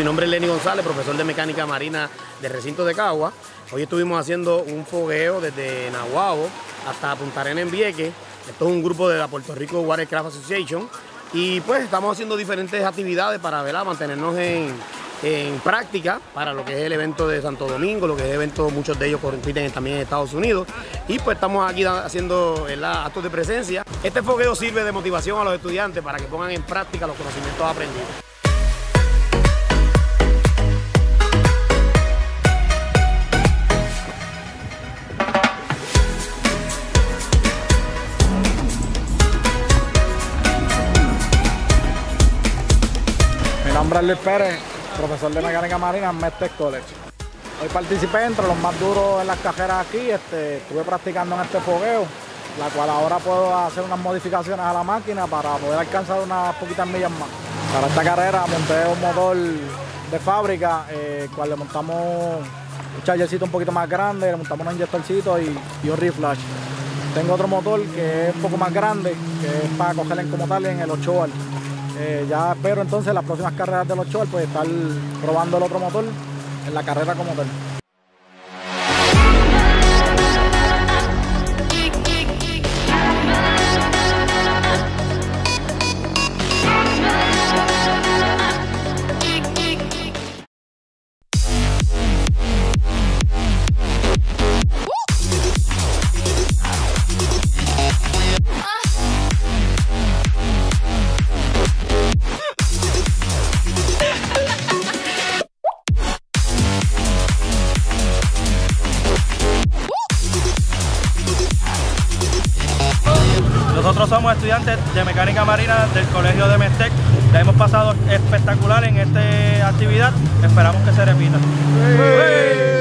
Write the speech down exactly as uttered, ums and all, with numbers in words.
nombre es Lenny González, profesor de mecánica marina del recinto de Cagua. Hoy estuvimos haciendo un fogueo desde Nahuabo hasta Punta Arenas en Vieques. Esto es un grupo de la Puerto Rico Watercraft Association y pues estamos haciendo diferentes actividades para, ¿verdad?, mantenernos en, en práctica para lo que es el evento de Santo Domingo, lo que es el evento, muchos de ellos compiten también en Estados Unidos, y pues estamos aquí haciendo, ¿verdad?, actos de presencia. Este fogueo sirve de motivación a los estudiantes para que pongan en práctica los conocimientos aprendidos. Mi nombre es Luis Pérez, profesor de mecánica marina en Mestec College. Hoy participé entre los más duros en las carreras aquí. Este, estuve practicando en este fogueo, la cual ahora puedo hacer unas modificaciones a la máquina para poder alcanzar unas poquitas millas más. Para esta carrera monté un motor de fábrica, eh, cual le montamos un chargercito un poquito más grande, le montamos un inyectorcito y, y un reflash. Tengo otro motor que es un poco más grande, que es para coger en como tal en el ocho bar. Eh, ya espero entonces las próximas carreras del ocho bar pues estar probando el otro motor en la carrera como tal. Nosotros somos estudiantes de mecánica marina del colegio de Mestec. La hemos pasado espectacular en esta actividad. Esperamos que se repita. ¡Sí!